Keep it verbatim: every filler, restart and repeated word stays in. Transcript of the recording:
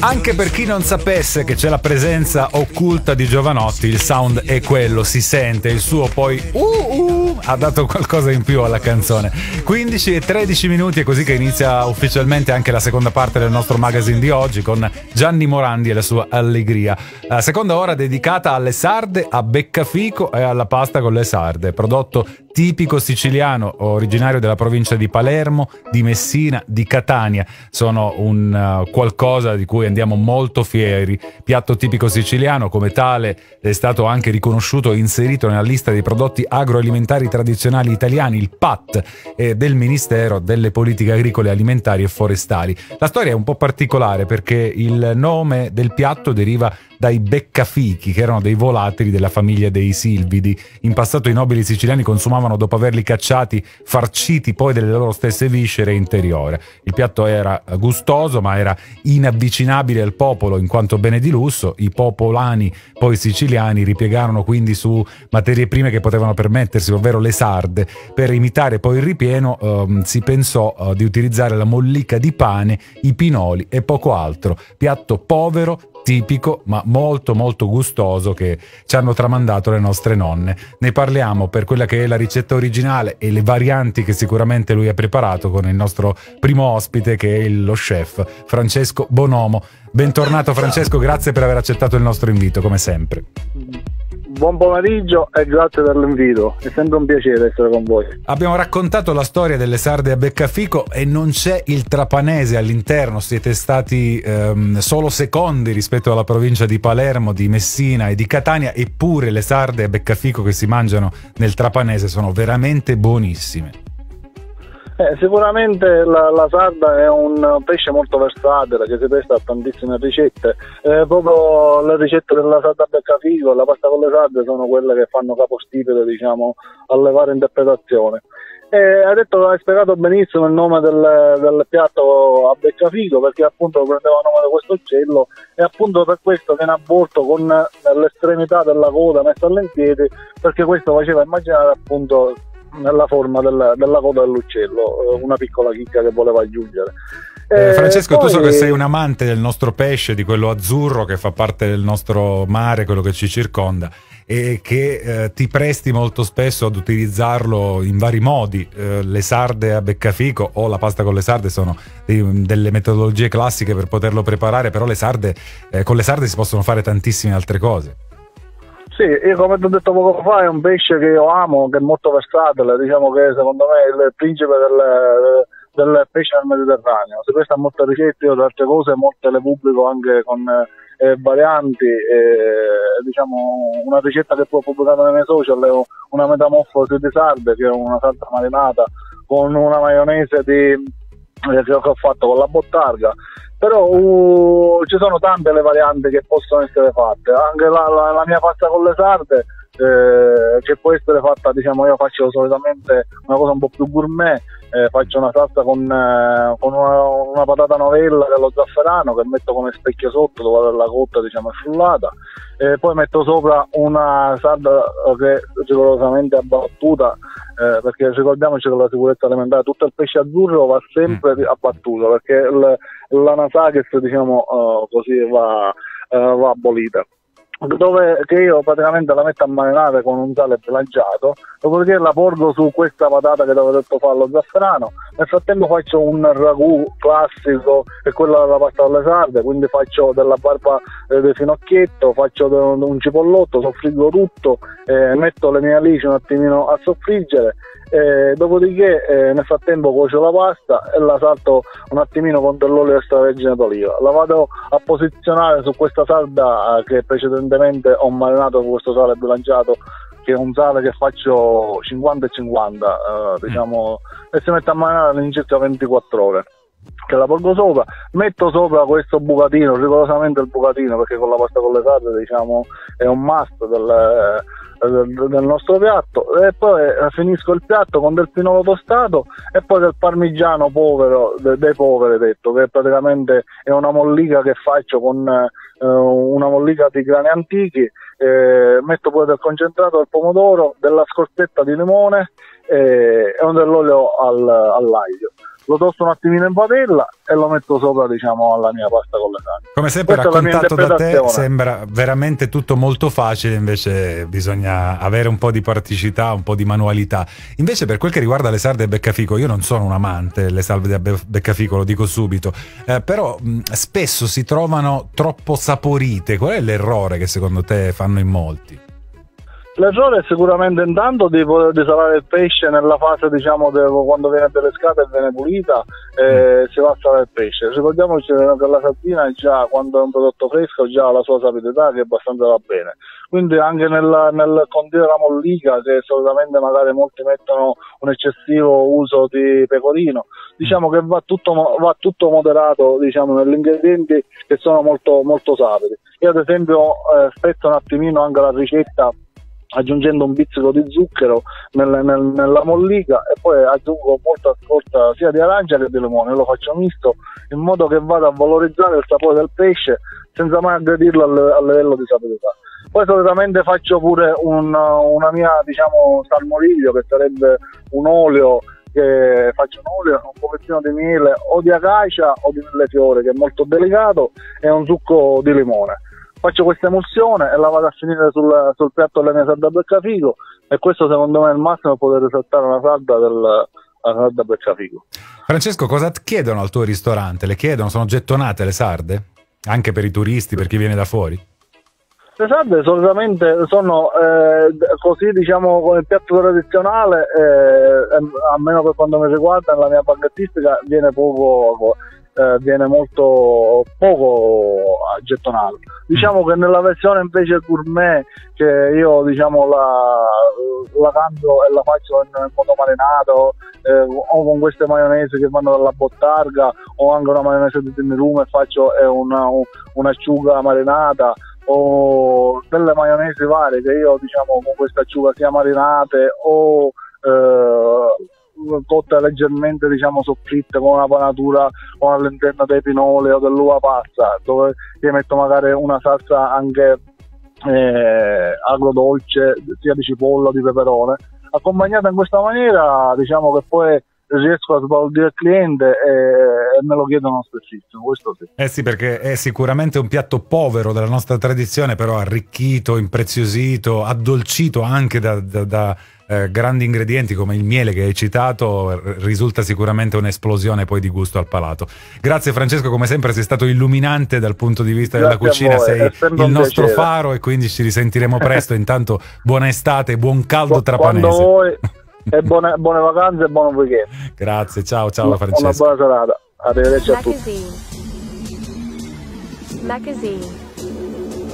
Anche per chi non sapesse che c'è la presenza occulta di Jovanotti, il sound è quello, si sente, il suo poi uh, uh, ha dato qualcosa in più alla canzone. quindici e tredici minuti, è così che inizia ufficialmente anche la seconda parte del nostro magazine di oggi con Gianni Morandi e la sua allegria. La seconda ora dedicata alle sarde, a beccafico e alla pasta con le sarde, prodotto tipico siciliano, originario della provincia di Palermo, di Messina, di Catania. Sono un uh, qualcosa di cui andiamo molto fieri. Piatto tipico siciliano, come tale è stato anche riconosciuto e inserito nella lista dei prodotti agroalimentari tradizionali italiani, il P A T, eh, del Ministero delle Politiche Agricole, Alimentari e Forestali. La storia è un po' particolare perché il nome del piatto deriva dai beccafichi, che erano dei volatili della famiglia dei silvidi. In passato i nobili siciliani consumavano, dopo averli cacciati, farciti poi delle loro stesse viscere interiore. Il piatto era gustoso, ma era inavvicinabile al popolo in quanto bene di lusso. I popolani, poi siciliani, ripiegarono quindi su materie prime che potevano permettersi, ovvero le sarde. Per imitare poi il ripieno ehm, si pensò eh, di utilizzare la mollica di pane, i pinoli e poco altro. Piatto povero, tipico, ma molto molto gustoso, che ci hanno tramandato le nostre nonne. Ne parliamo per quella che è la ricetta originale e le varianti che sicuramente lui ha preparato con il nostro primo ospite, che è lo chef Francesco Bonomo. Bentornato Francesco, grazie per aver accettato il nostro invito, come sempre. Buon pomeriggio e grazie per l'invito, è sempre un piacere essere con voi. Abbiamo raccontato la storia delle sarde a beccafico e non c'è il trapanese all'interno, siete stati ehm, solo secondi rispetto alla provincia di Palermo, di Messina e di Catania, eppure le sarde a beccafico che si mangiano nel trapanese sono veramente buonissime. Eh, sicuramente la, la sarda è un pesce molto versatile che si presta a tantissime ricette. Eh, proprio le ricette della sarda a beccafico e la pasta con le sarde sono quelle che fanno capostipite, diciamo, alle varie interpretazioni. Eh, hai detto, hai spiegato benissimo il nome del, del piatto a beccafico, perché appunto prendeva il nome di questo uccello e appunto per questo viene avvolto con l'estremità della coda messa all'inpiedi, perché questo faceva immaginare appunto nella forma del, della coda dell'uccello, una piccola chicca che voleva aggiungere. Eh, Francesco, poi... tu so che sei un amante del nostro pesce, di quello azzurro che fa parte del nostro mare, quello che ci circonda, e che eh, ti presti molto spesso ad utilizzarlo in vari modi. Eh, le sarde a beccafico o la pasta con le sarde sono dei, delle metodologie classiche per poterlo preparare, però le sarde, eh, con le sarde si possono fare tantissime altre cose. Sì, io come ti ho detto poco fa è un pesce che io amo, che è molto versatile, diciamo che secondo me è il principe del, del pesce nel Mediterraneo. Si presta a molte ricette, io tra altre cose molte le pubblico anche con eh, varianti, eh, diciamo una ricetta che poi ho pubblicato nei miei social è una metamorfosi di sarde, che è una salsa marinata con una maionese di, eh, che ho fatto con la bottarga. Però uh, ci sono tante le varianti che possono essere fatte, anche la, la, la mia pasta con le sarde eh, che può essere fatta, diciamo, io faccio solitamente una cosa un po' più gourmet, eh, faccio una salsa con, eh, con una, una patata novella dello zafferano che metto come specchio sotto dove la cotta, diciamo, è frullata, e poi metto sopra una sarda che rigorosamente abbattuta, eh, perché ricordiamoci che la sicurezza alimentare, tutto il pesce azzurro va sempre mm. abbattuto, perché il, l'anasaghes, diciamo, uh, così va, uh, va abolita. Dove che io praticamente la metto a marinare con un sale bilanciato, dopodiché la porgo su questa patata che avevo detto fa allo zafferano. Nel frattempo faccio un ragù classico, che è quello della pasta con le sarde, quindi faccio della barba eh, del finocchietto, faccio de, un cipollotto, soffriggo tutto, eh, metto le mie alici un attimino a soffriggere. Eh, dopodiché eh, nel frattempo cuocio la pasta e la salto un attimino con dell'olio extravergine d'oliva, la vado a posizionare su questa sarda eh, che precedentemente ho marinato con questo sale bilanciato, che è un sale che faccio cinquanta e cinquanta, eh, diciamo, e si mette a marinare in circa ventiquattro ore, che la porgo sopra, metto sopra questo bucatino, rigorosamente il bucatino, perché con la pasta con le sarde, diciamo, è un must del, del, del nostro piatto, e poi eh, finisco il piatto con del pinolo tostato e poi del parmigiano povero, de, dei poveri detto, che praticamente è una mollica che faccio con eh, una mollica di grani antichi, eh, metto poi del concentrato del pomodoro, della scorzetta di limone eh, e un dell'olio al, all'aglio. lo tosto un attimino in padella e lo metto sopra, diciamo, alla mia pasta con le carni. Come sempre Questa raccontato da te sembra veramente tutto molto facile, invece bisogna avere un po' di praticità, un po' di manualità. Invece per quel che riguarda le sarde e beccafico, io non sono un amante delle salde a beccafico, lo dico subito, eh, però mh, spesso si trovano troppo saporite. Qual è l'errore che secondo te fanno in molti? L'errore è sicuramente intanto di poter salare il pesce nella fase, diciamo, de, quando viene pescata e viene pulita, eh, mm. si va a salare il pesce. Ricordiamoci che la sardina già, quando è un prodotto fresco, già ha la sua sapidità che abbastanza va bene. Quindi anche nel, nel condire la mollica, che solitamente magari molti mettono un eccessivo uso di pecorino, diciamo che va tutto, va tutto moderato, diciamo, negli ingredienti che sono molto, molto sapidi. Io ad esempio eh, spezzo un attimino anche la ricetta aggiungendo un pizzico di zucchero nel, nel, nella mollica e poi aggiungo molta scorta sia di arancia che di limone. Io lo faccio misto in modo che vada a valorizzare il sapore del pesce senza mai aggredirlo al, al livello di sapidità. Poi solitamente faccio pure un, una mia, diciamo, salmoriglio, che sarebbe un olio, che faccio un olio, un pochettino di miele o di acacia o di millefiori, che è molto delicato, e un succo di limone. Faccio questa emulsione e la vado a finire sul, sul piatto delle mie sarde a beccafico, e questo secondo me è il massimo, poter risaltare una sarda del sarda a beccafico. Francesco, cosa chiedono al tuo ristorante? Le chiedono, sono gettonate le sarde? Anche per i turisti, per chi viene da fuori? Le sarde solitamente sono eh, così, diciamo, con il piatto tradizionale, eh, almeno per quanto mi riguarda, nella mia panchettistica viene poco... Eh, viene molto poco gettonato. Diciamo che nella versione invece gourmet, che io, diciamo, la, la cambio e la faccio in modo marinato, eh, o con queste maionese che vanno dalla bottarga, o anche una maionese di timirume e faccio è una, un'acciuga marinata, o delle maionesi varie che io, diciamo, con questa acciuga sia marinate o eh, cotte leggermente, diciamo, soffritte con una panatura, con all'interno dei pinoli o dell'uva passa, dove io metto magari una salsa anche eh, agrodolce, sia di cipolla o di peperone, accompagnata in questa maniera, diciamo che poi riesco a sbalordire il cliente e, e me lo chiedono spessissimo, questo sì. Eh sì, perché è sicuramente un piatto povero della nostra tradizione, però arricchito, impreziosito, addolcito anche da, da, da eh, grandi ingredienti come il miele che hai citato, risulta sicuramente un'esplosione poi di gusto al palato. Grazie Francesco, come sempre sei stato illuminante dal punto di vista Grazie della cucina, sei il nostro piacere. faro, e quindi ci risentiremo presto. Intanto buona estate e buon caldo trapanese. Quando vuoi. E buone, buone vacanze e buon weekend. Grazie, ciao ciao Francesco. Una buona serata. Arrivederci a tutti. Magazine. Magazine.